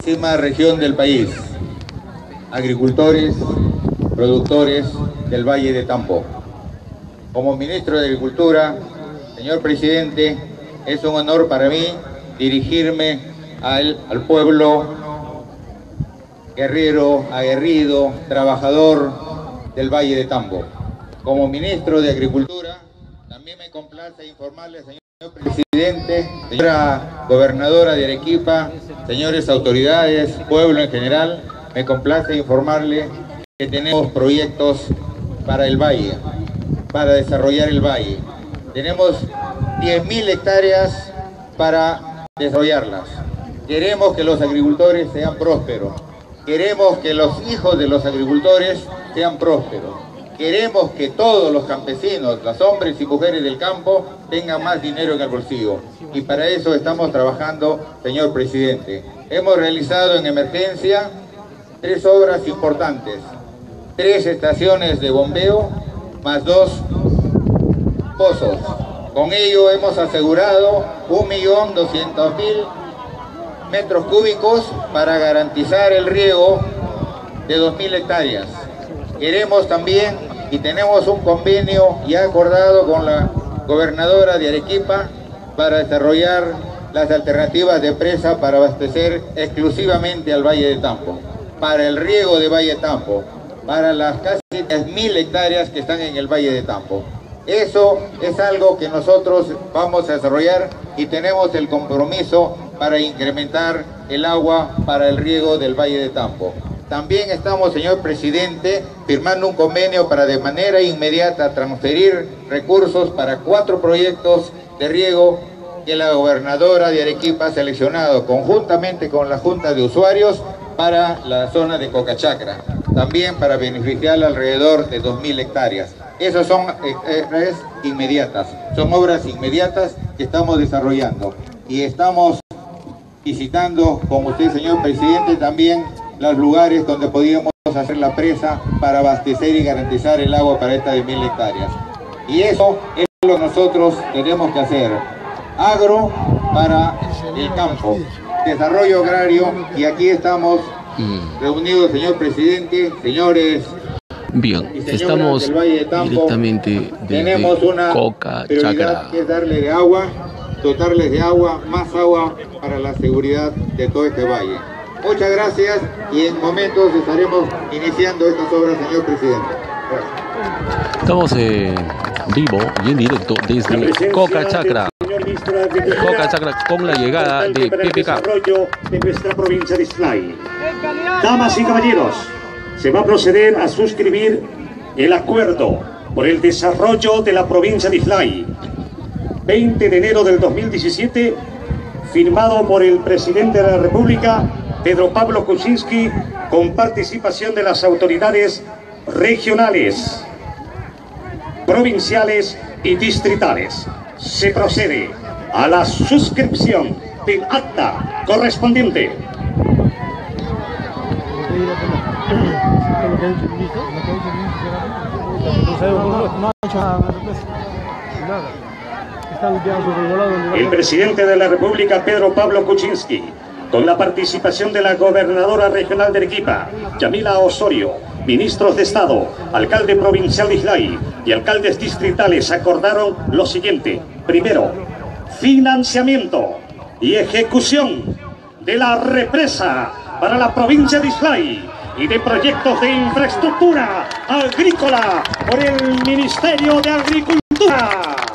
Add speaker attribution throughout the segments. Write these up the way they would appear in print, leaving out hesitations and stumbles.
Speaker 1: región del país, agricultores, productores del Valle de Tambo. Como ministro de Agricultura, señor presidente, es un honor para mí dirigirme al pueblo guerrero, aguerrido, trabajador del Valle de Tambo. Como ministro de Agricultura, también me complace informarle, señor presidente, señora gobernadora de Arequipa, señores autoridades, pueblo en general, me complace informarle que tenemos proyectos para el valle, para desarrollar el valle. Tenemos 10.000 hectáreas para desarrollarlas. Queremos que los agricultores sean prósperos. Queremos que los hijos de los agricultores sean prósperos. Queremos que todos los campesinos, los hombres y mujeres del campo, tengan más dinero en el bolsillo. Y para eso estamos trabajando, señor presidente. Hemos realizado en emergencia 3 obras importantes. 3 estaciones de bombeo, más 2 pozos. Con ello hemos asegurado 1.200.000 metros cúbicos para garantizar el riego de 2.000 hectáreas. Queremos también, y tenemos un convenio ya acordado con la gobernadora de Arequipa para desarrollar las alternativas de presa para abastecer exclusivamente al Valle de Tambo, para el riego de Valle de Tambo, para las casi 10.000 hectáreas que están en el Valle de Tambo. Eso es algo que nosotros vamos a desarrollar y tenemos el compromiso para incrementar el agua para el riego del Valle de Tambo. También estamos, señor presidente, firmando un convenio para de manera inmediata transferir recursos para 4 proyectos de riego que la gobernadora de Arequipa ha seleccionado conjuntamente con la Junta de Usuarios para la zona de Cocachacra, también para beneficiar alrededor de 2.000 hectáreas. Esas son inmediatas, son obras inmediatas que estamos desarrollando y estamos visitando, como usted, señor presidente, también los lugares donde podíamos hacer la presa para abastecer y garantizar el agua para estas 10.000 hectáreas. Y eso es lo que nosotros tenemos que hacer. Agro para el campo, desarrollo agrario, y aquí estamos reunidos, señor presidente, señores.
Speaker 2: Bien, estamos directamente desde Cocachacra.
Speaker 1: Que es darle de agua, dotarles de agua, más agua para la seguridad de todo este valle. Muchas gracias y en momentos estaremos iniciando estas obras, señor presidente. Gracias.
Speaker 2: Estamos en vivo y en directo desde Cocachacra. Cocachacra con la llegada de PPK.
Speaker 3: De nuestra provincia de Islay. Damas y caballeros, se va a proceder a suscribir el acuerdo por el desarrollo de la provincia de Islay. 20 de enero del 2017, firmado por el presidente de la República, Pedro Pablo Kuczynski, con participación de las autoridades regionales, provinciales y distritales. Se procede a la suscripción del acta correspondiente. El presidente de la República, Pedro Pablo Kuczynski, con la participación de la gobernadora regional de Arequipa, Yamila Osorio, ministros de Estado, alcalde provincial de Islay y alcaldes distritales, acordaron lo siguiente. Primero, financiamiento y ejecución de la represa para la provincia de Islay y de proyectos de infraestructura agrícola por el Ministerio de Agricultura.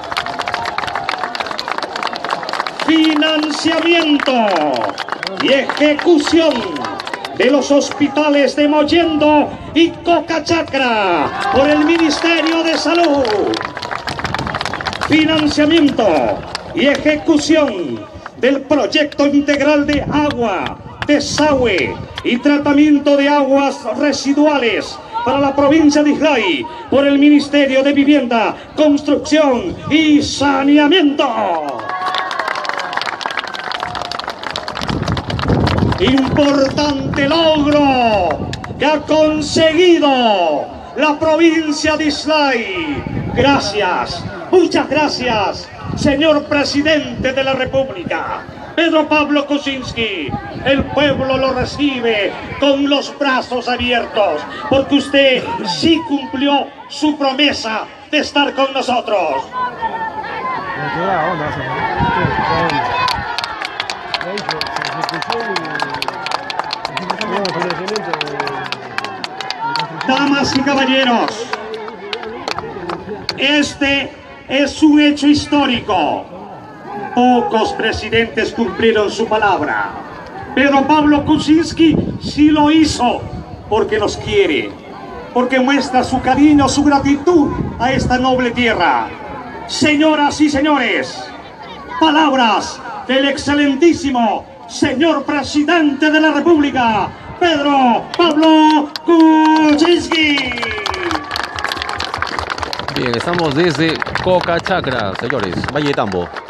Speaker 3: Financiamiento y ejecución de los hospitales de Mollendo y Cocachacra por el Ministerio de Salud. Financiamiento y ejecución del proyecto integral de agua, desagüe y tratamiento de aguas residuales para la provincia de Islay por el Ministerio de Vivienda, Construcción y Saneamiento. Importante logro que ha conseguido la provincia de Islay. Gracias, muchas gracias, señor presidente de la República. Pedro Pablo Kuczynski, el pueblo lo recibe con los brazos abiertos, porque usted sí cumplió su promesa de estar con nosotros. Damas y caballeros, este es un hecho histórico. Pocos presidentes cumplieron su palabra. Pedro Pablo Kuczynski sí lo hizo porque nos quiere, porque muestra su cariño, su gratitud a esta noble tierra. Señoras y señores, palabras del excelentísimo señor presidente de la República, Pedro Pablo Kuczynski.
Speaker 2: Bien, estamos desde Coca Chacra, señores, Valle de Tambo.